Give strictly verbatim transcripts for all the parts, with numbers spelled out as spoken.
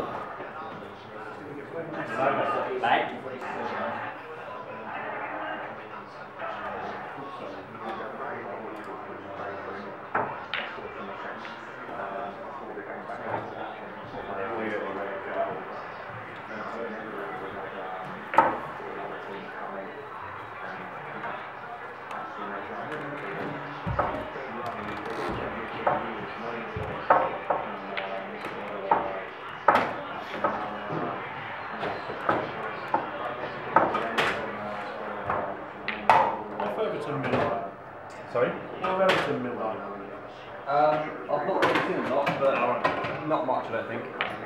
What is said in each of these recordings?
Back. Sorry? What Everton midnight? Um, I've not really seen them lot, but Alright. not much, I don't think.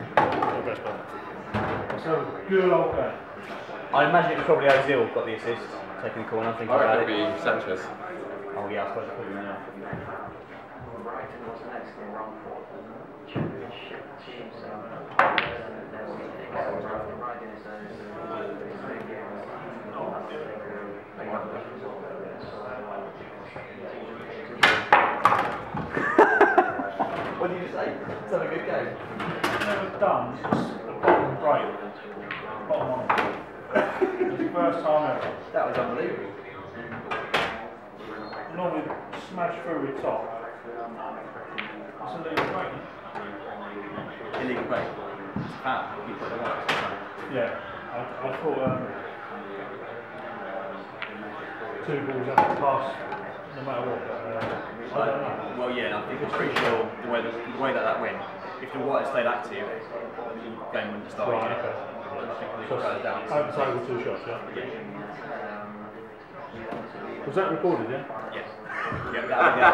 So, good old guy. I imagine it was probably Ozil got the assist, taking the corner, thinking I about reckon it. it'll be Sanchez. Oh yeah, I suppose it could be, yeah. What did you say? It's not a good game. Never done since the bottom break. Bottom one. It's the first time ever. That was unbelievable. Normally smash through the top. It's a little break. Illegal break. It's foul. You put it on. Yeah, I, I thought um, two balls have to pass no matter what. But, uh, I don't know. Well, yeah, I think it's pretty sure the way that, the way that that went. If the white had stayed active, the game wouldn't have started. Right, yet. okay. I think they So, got it down. over table two shots, yeah? Was that recorded, yeah? Yes. Yeah, that was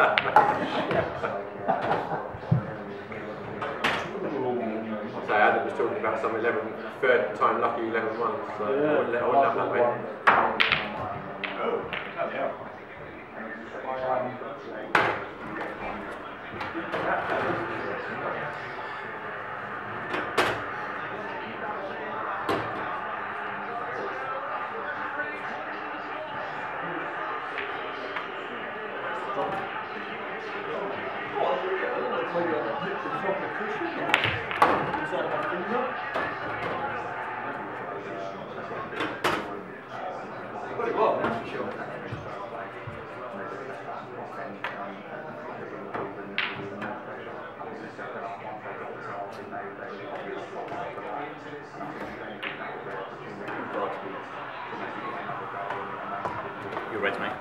So Adam was talking about some eleven, third time lucky eleven ones, so Yeah. I wouldn't let all that win. Oh, bloody hell. Pretty well, that's for sure. You're Reds, mate.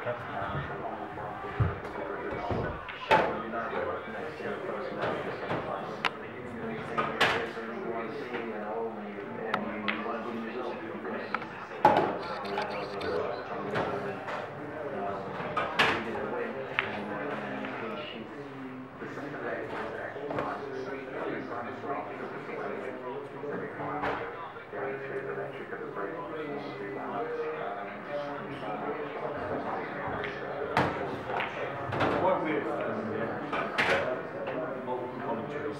Quite weird. Multiple commentaries.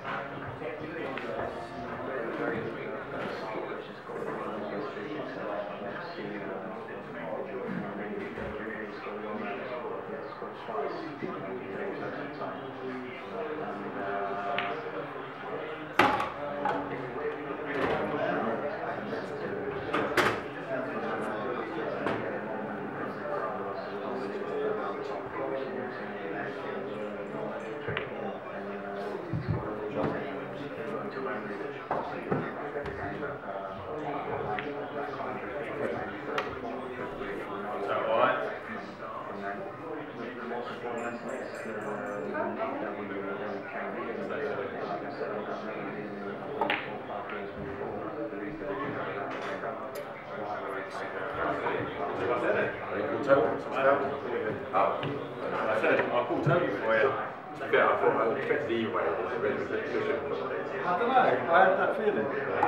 I said, I'll call Tony for you. Yeah, I thought I would expect the either way. It's a really good position. I don't know, I had that feeling.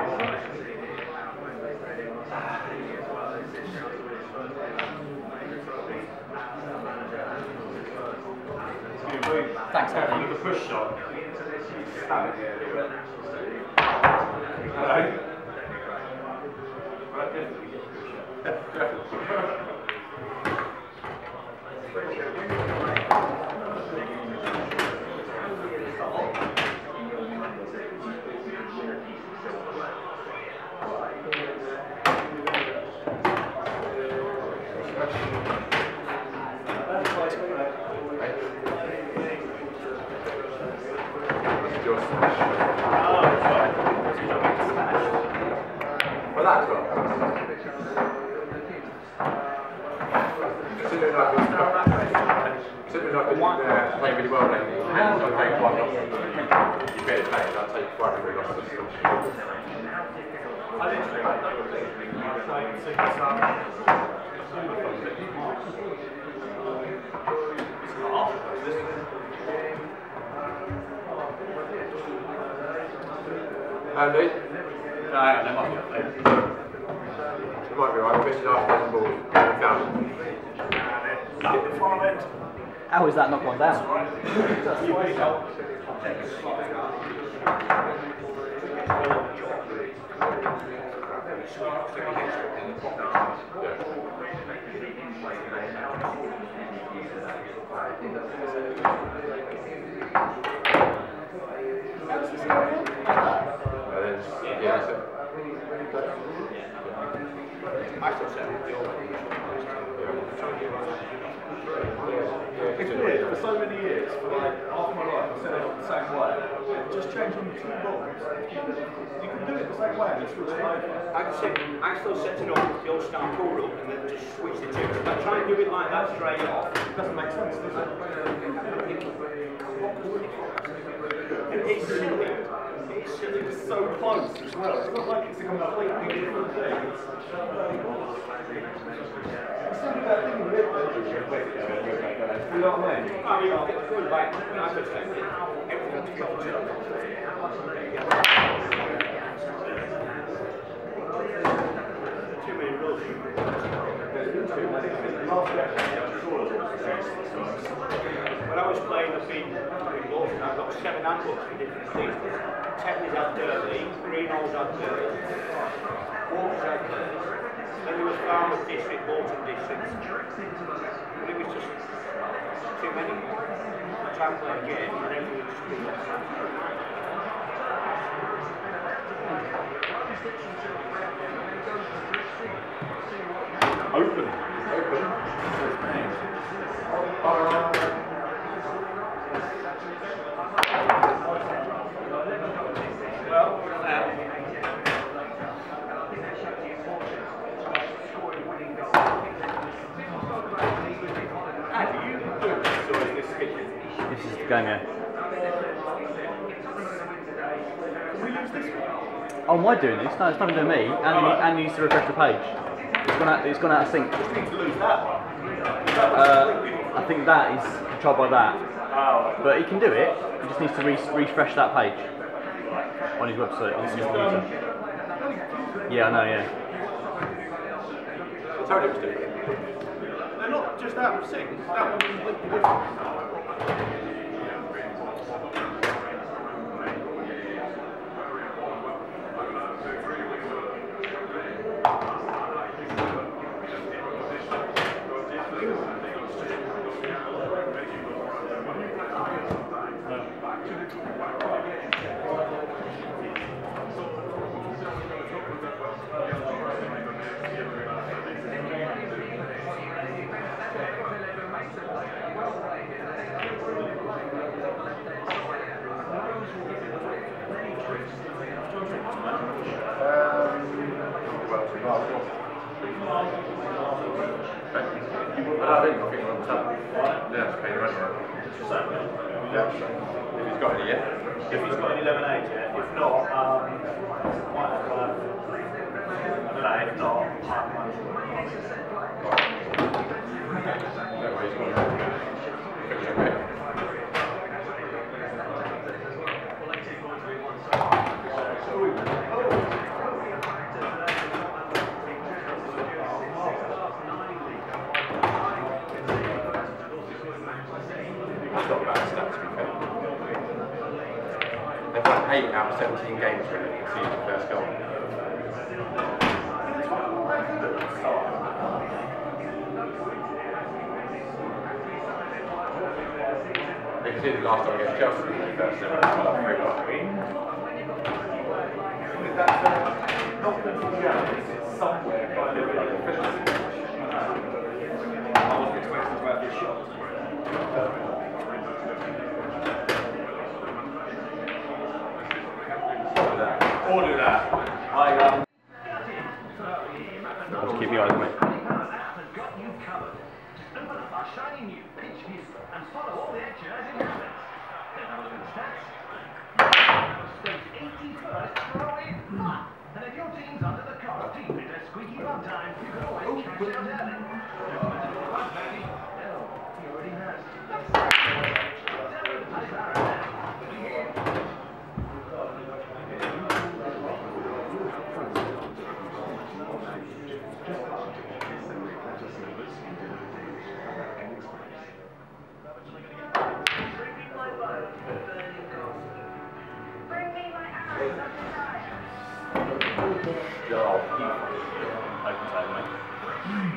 Thanks, Andy. The push shot. your smash. Oh, right. Smashed. Well, that's well. Considering I've been considering I've been uh, playing really well lately, and I'm playing quite well. You better play it, I'll take quite a few losses. I literally, I don't think I played six um, Andy? No, hang on, that might be up there. It might be right, we're missing half a dozen balls. We found them. Up the far end. How is that not gone down? It's weird, for so many years, for like half my life, I said it the same way. Just changing the two balls. You can do it the same way and it's still over. I can set, I still set it up with the old start pull up and then just switch the two. But try and do it like that straight off. It doesn't make sense, does it? It's silly. It's silly, it's so close as well. It's not like it's a completely different thing. It's still that thing with it. You know what I mean? I mean, I'll get the good back. I could say everything's got to too many rules. When I was playing the big in Bolton, I got seven handbooks for different seasons. Tetley's had Derby, Greenall's had Derby, Walker's had Derby, then there was Farmers District, Bolton District. But it was just too many. I tried to play a game and everything was just been left. Open. Open. Uh, well, um, how do you do this, or is this kitchen? This is the game, yeah. Can we use this one? Oh, am I doing this? No, it's nothing to do with me. Andy, Andy needs to refresh the page. It's gone out, it's gone out of sync. We need to lose that one. Uh, I think that is controlled by that. Oh, But he can do it. He just needs to re refresh that page on his website, on his computer. Yeah, I know, yeah. I told you it was different. they're not just out of sync. That one's completely different. I think I think we're on top. Yeah, it's paying money. Yeah. If he's got any yet. If he's got any lemonade yet. If not, um, might have to have, I don't know, if not, half money. No way he's got it. Fix your bit. That's not bad stats, to be fair. They've won eight out of seventeen games when they conceded the first goal. They conceded last time against Chelsea in the first seven. Well, three one. That's uh, not good for the Giants, it's somewhere by the like efficiency. I wasn't expecting to have this shot. Or do that. I, um, Just keep your eyes, mate. Shiny new pitch view and follow all the action as it happens. Then have a look at the stats. Stakes eighty-first throw in. And if your team's under the car deep into squeaky bum time, you can always cash out early. No, he already has. Open side, mate.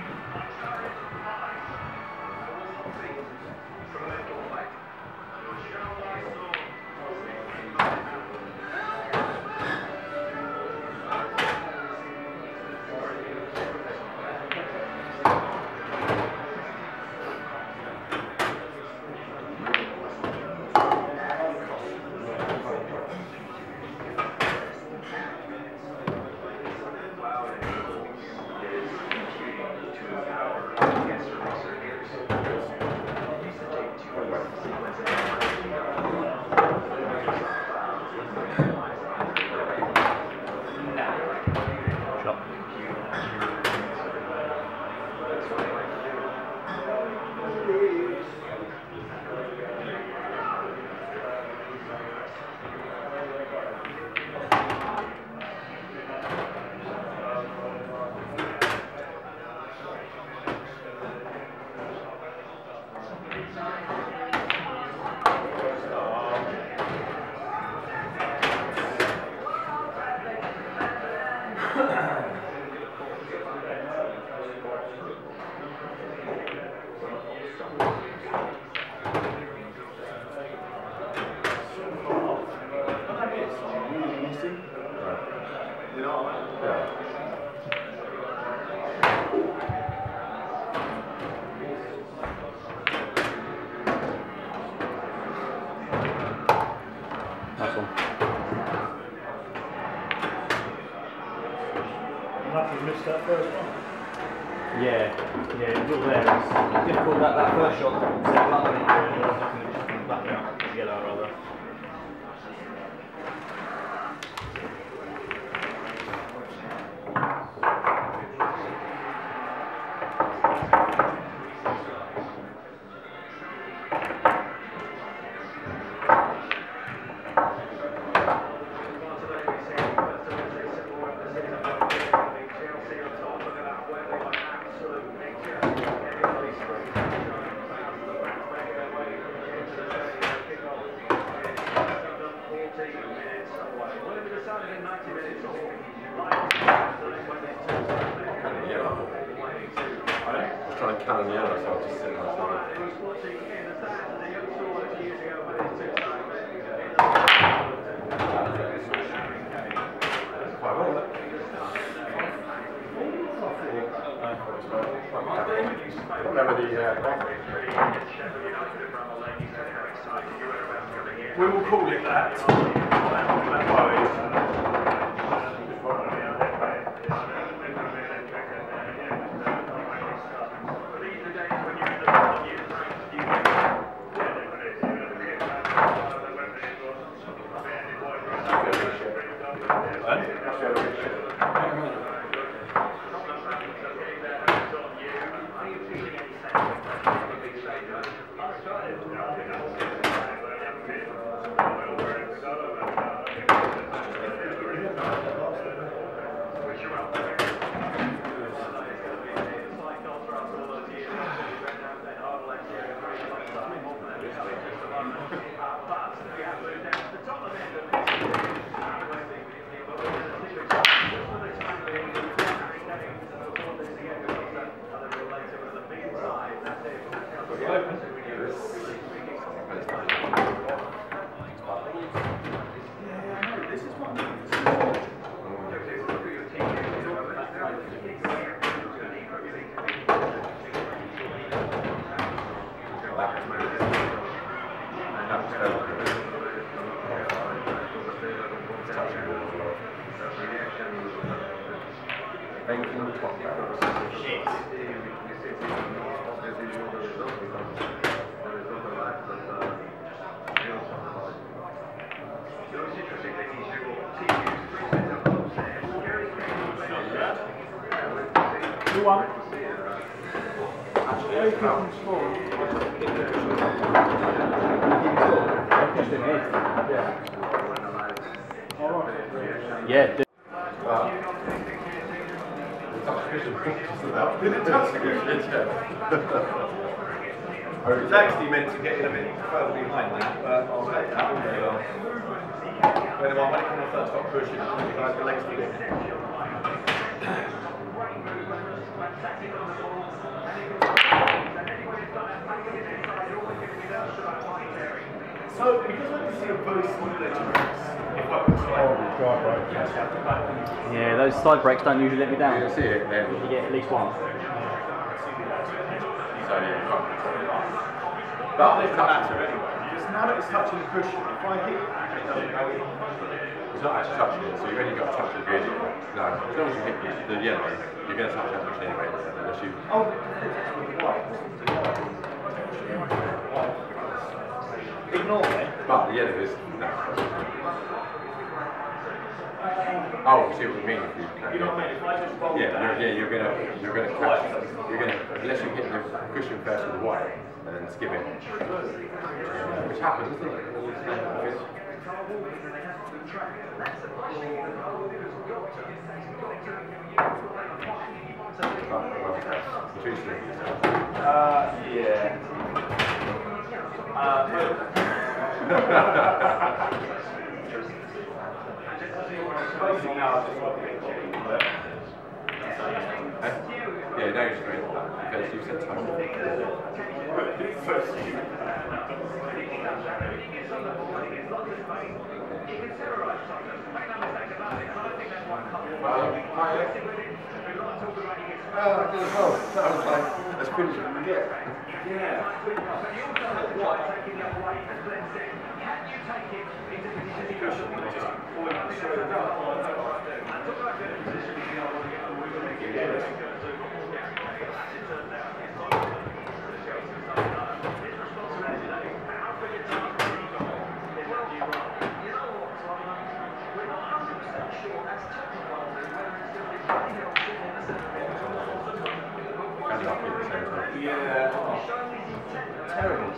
Nice one. Nothing missed that first one. Yeah, yeah, it's all there. It's difficult that, that first shot. Set up and it back out together rather. Trying to count on the other, so I'll just sit myself. Remember the uh, we will call it that. That worries. Banking top barrels. Shit. Two one. Actually, keep them score. Yeah. All right. Yeah. Do. I was actually meant to get in a bit further behind that, but I'll take that all day long. When I'm when it comes off that top cushion, you guys the legs to get So, because I can see a very small edge breaks, if I was like, Oh, God, right. Yeah, those side breaks don't usually let me down. You can see it then. You get at least one. So yeah, but it doesn't matter anyway, because now that it's touching the cushion, if I hit it, it doesn't go in. it's not actually touching it, so you've only got to touch the video. No, as long as you hit the, the yellow, you're going to touch that much anyway, unless you... Oh, the white. Ignore it. But the yellow is... No. Oh, see what you mean if you... You know what I mean? If I just roll Yeah, down, you're, yeah, you're gonna, you're gonna catch, you're gonna, unless you hit the cushion first with the white, and then skip it. Which happens, isn't it? It's- Oh, well, choose it. Uh, yeah. Uh, basically now I just want to get it. Yeah, no, you're straight. Because you said touch. Oh, I did as well. I was like, let's finish it. And lucky at the same time. Yeah. Terrible.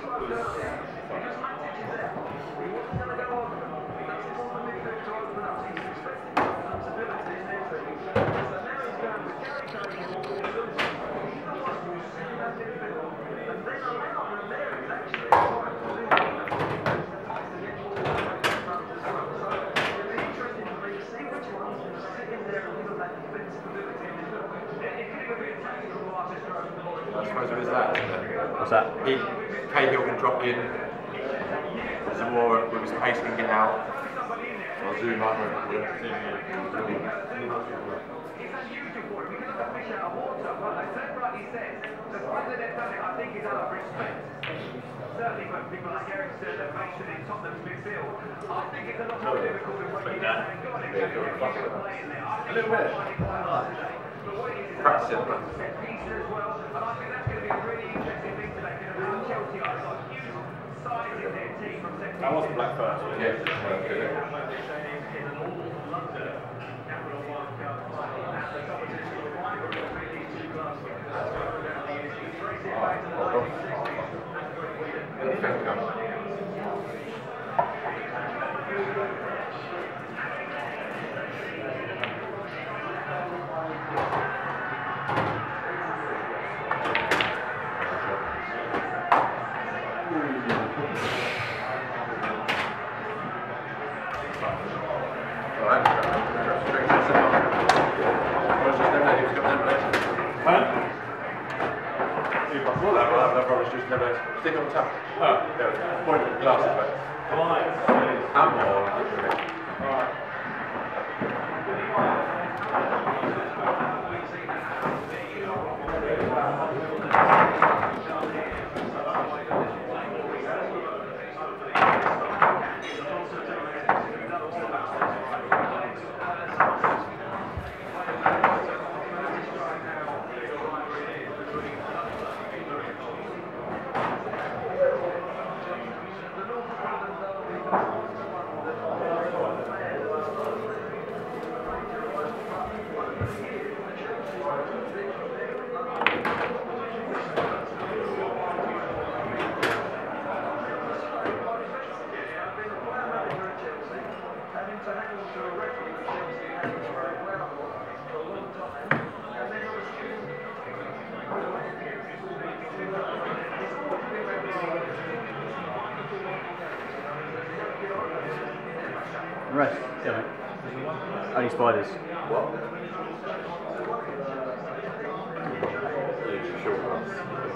I suppose there is that, isn't there? What's that? He, Cahill can drop in, Zamora with his pace can get out. So I'll zoom up and we'll Certainly when people like Ericsson and Mason in Tottenham's midfield, I think it's a lot more difficult than what you got playing there. A little bit. practice it. And I think that's going to be a really interesting thing today, because Chelsea are got huge size in their team from second. That wasn't black first. Yeah, well, good. Stick on top. Oh, there we go. Point the glasses back. Right. Come on. Rest, yeah, mate. Only spiders. What? Short ones.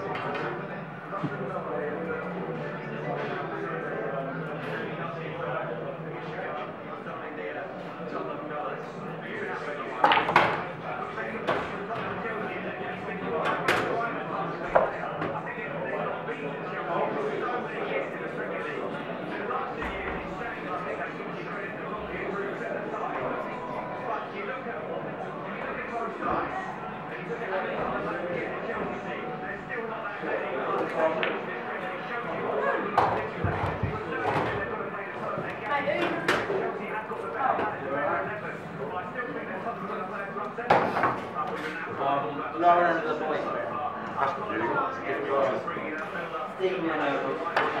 Lower end of the point. That's confusing. Stephen went over.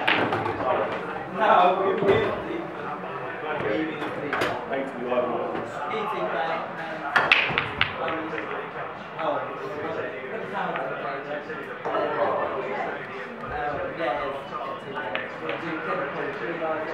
No, we were Eighty levels. eating that. Um, oh, how the project? Yeah, it's we do chemical three large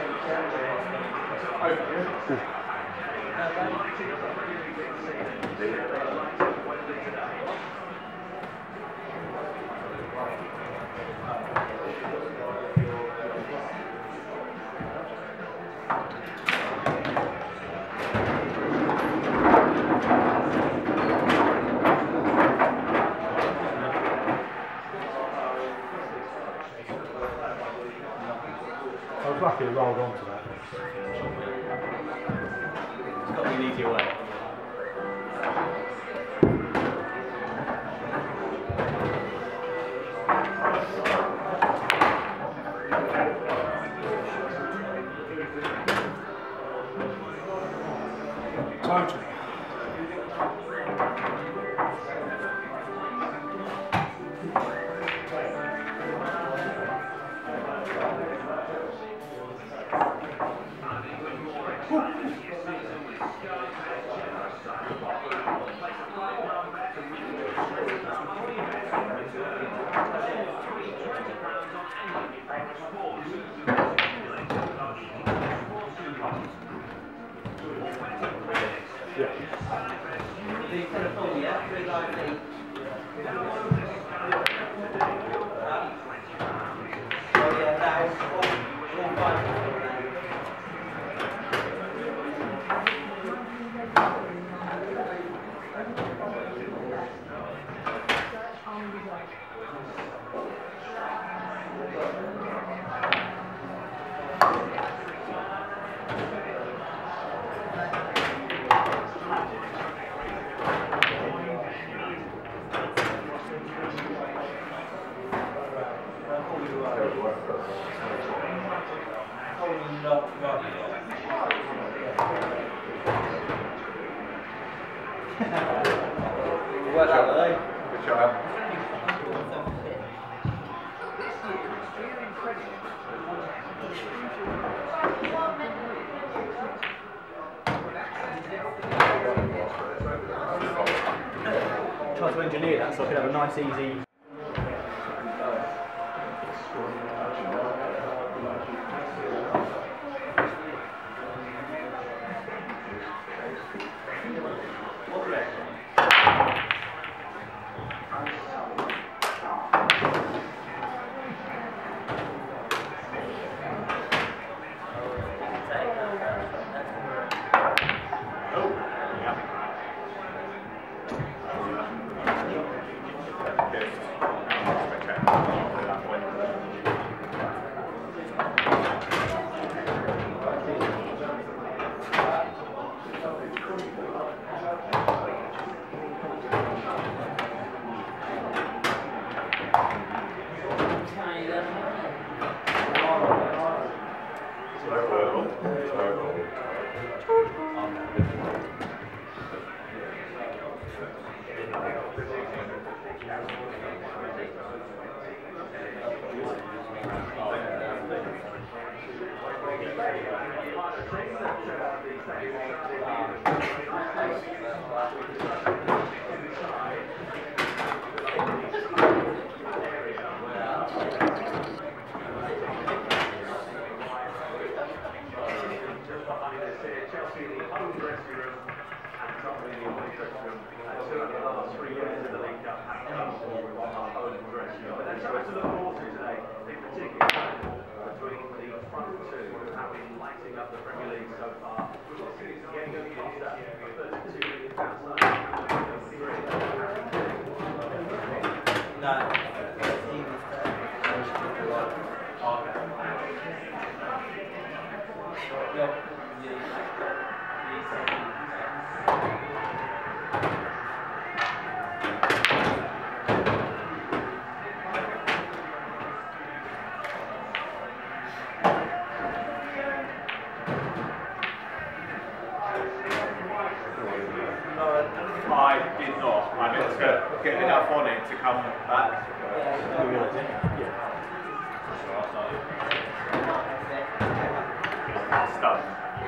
I was lucky to roll on to that. It's got to be an easier way. Totally. Well done, eh? Good job. Try to engineer that so I could have a nice, easy. Yes. I did not. I meant to get enough on it to come back. Stunned.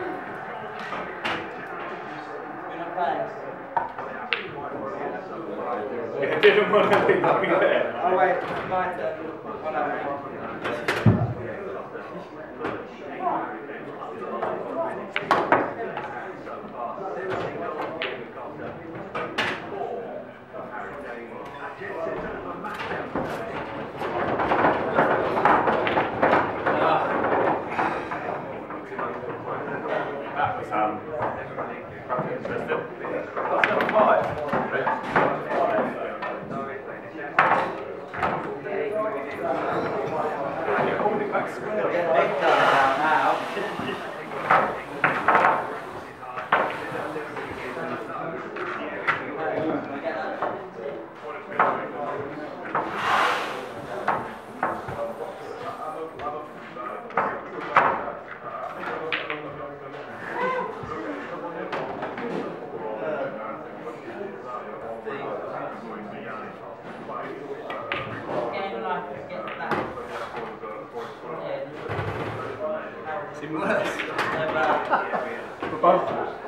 Yeah, didn't want to leave me there. Oh wait, my turn. One hour. That was um, interesting. What's number five? You're holding it back square. Big time now. It's even worse. For both of us.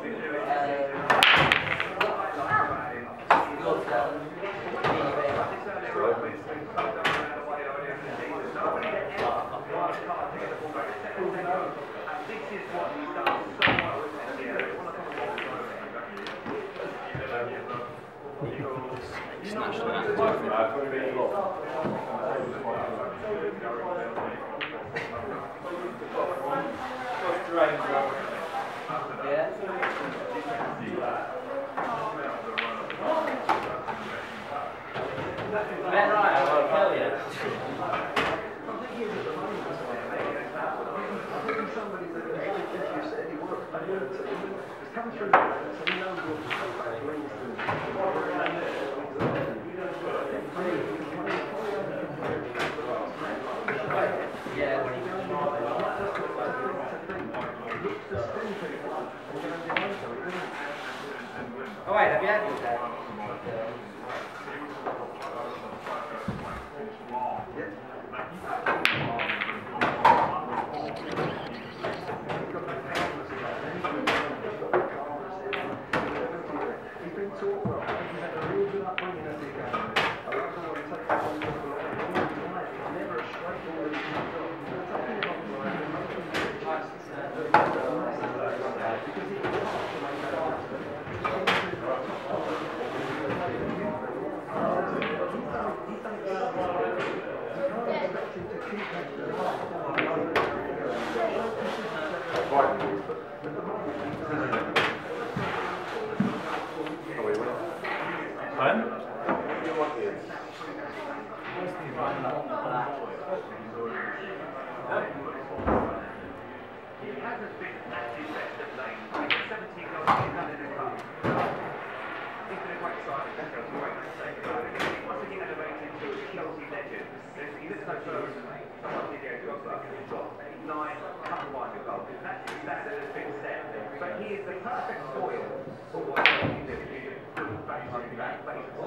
Snatched them out. Oh wait, have you had this?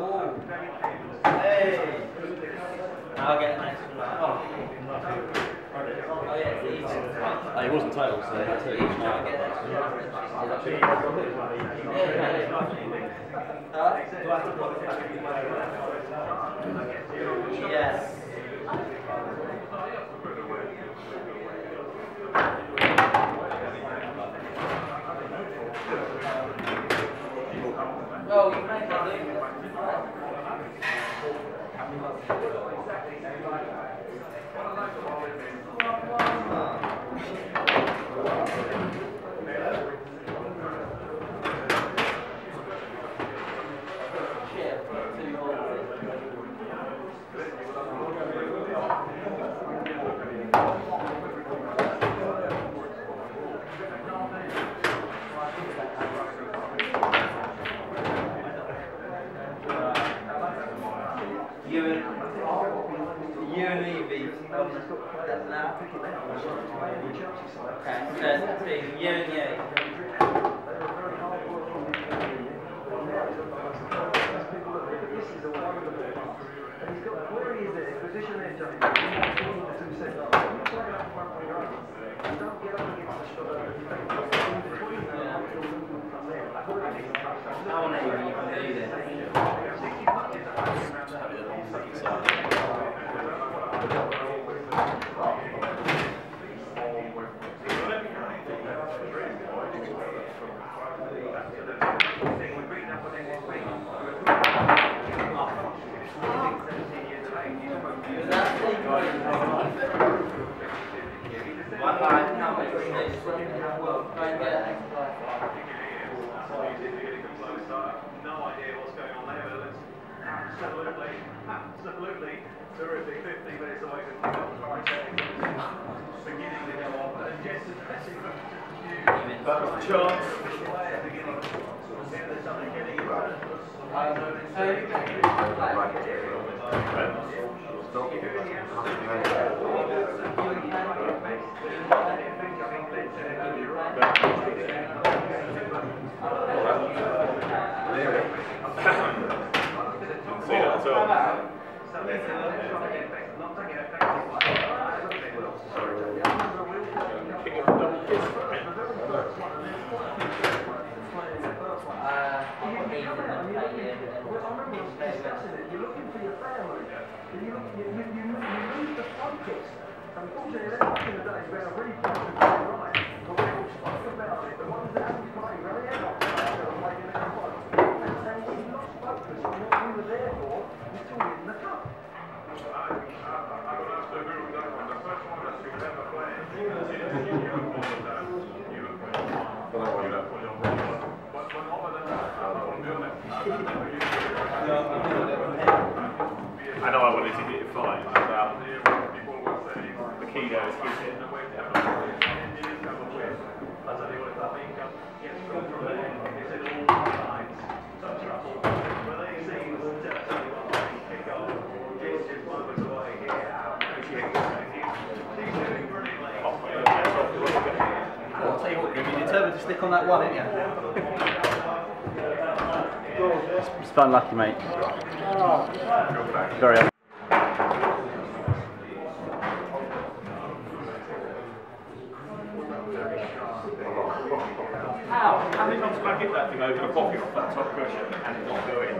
I'll get an extra. Oh, Oh, it wasn't tails, so that's it. Yes. Well, you make it You and you and Evie um, that now. Okay, so it's you and you. I want to even do this. One life, how much is this? Well, go and get it. No idea what's going on there, but it's absolutely, absolutely terrific. fifteen minutes away from kickoff, beginning to go on. And yes, it's massive. That was a chance. Beginning. There's something getting in front of us. See that at all? King of double kiss for a minute. You're looking for your family. You, you, you, you, you lose the focus. Unfortunately, they're back in the days where a really positive right. But we all spoke about it. The ones that haven't played very well are making it fun. And saying we lost focus on what we were there for, was to win the cup. I know I wanted to get it fine, but the key there is keep it. I'll tell you what, you're determined to stick on that one, aren't you? It's fun, lucky, mate. Very happy. How? How many times can I get that thing over the pocket off that top cushion and it not go in?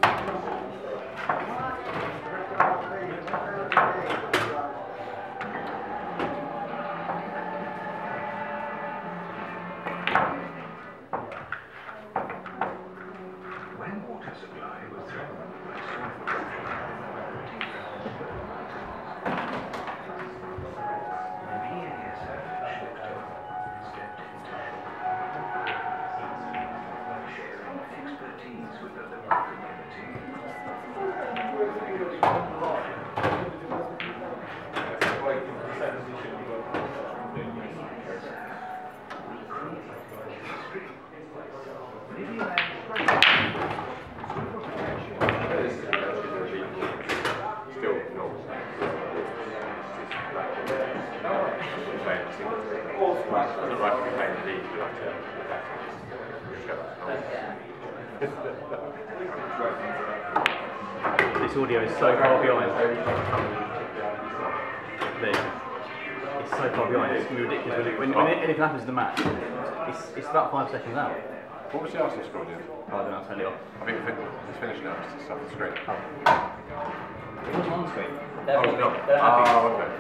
This audio is so far behind. There. It's so far behind. It's gonna be ridiculous. When, when, when anything happens in the match, it's, it's about five seconds out. What was the Arsenal score, dude? Oh, I don't know. I'll turn it off. I think it's finished now. It's just off the screen. It wasn't on screen. Oh, it's not. They're happy. Oh, okay.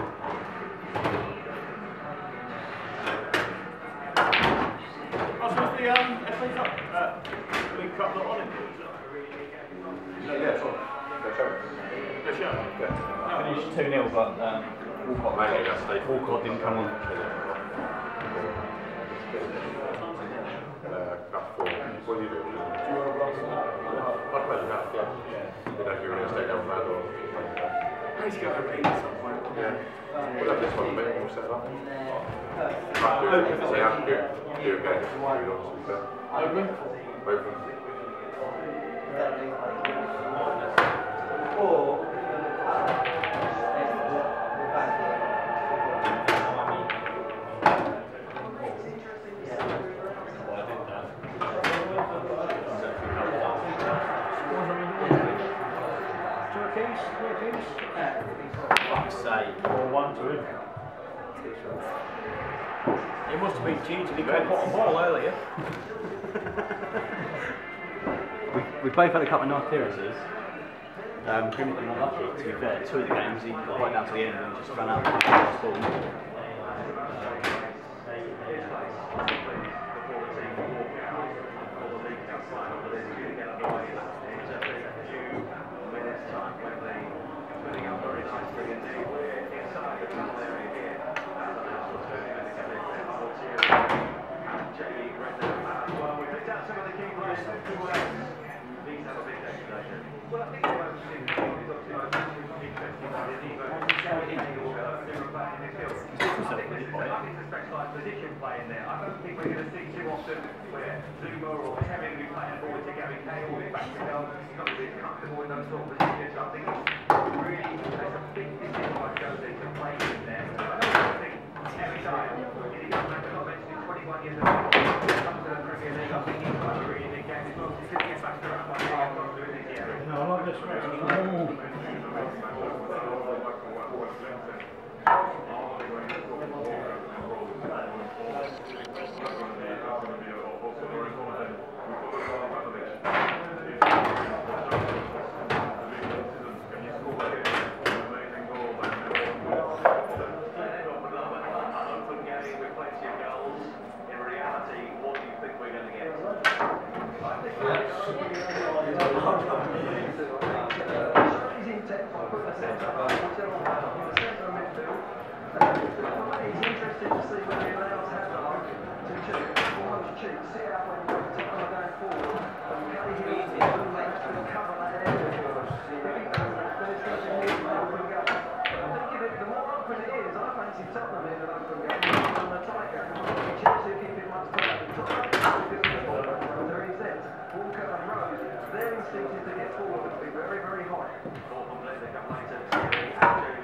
Oh, so is the um, F A Cup, uh, League Cup not on it? Yeah, yeah, it's on. Go show. Go show. Yeah. Finished two nil, but um, Walcott, maybe that's safe. Walcott didn't come on. Uh, about four. What do you do? Do you want to blast it? I'd play that, yeah. You know, if you're going to stay down bad or... He's got a read at some point. Yeah. We'll have this one, mate. We'll set it up. Right, do it. If they have to do it, do it again. Do it on, to be fair. Open? Open. Or Fuck's sake. Or one to him. It must have been cheating. He got put on ball earlier. We, we both had a couple of nice clearances. Um, Grimmick was not lucky, to be fair. Two of the games, he got right down to the end and just ran out of the ball. Position play in there. I don't think we're going to see too often where Zuma or Kevin will be playing forward to Gary Cahill or back to Bell. He's not really comfortable in those sort of positions. I think it's really there's a big decision by Jose to play in there. I think every time he's got twenty-one years of age, comes to the Premier League. I think he's got a really big game as well. He's going to get back to that one. I'm not doing this yet. No, I like this Their instinct is to get forward and be very, very high.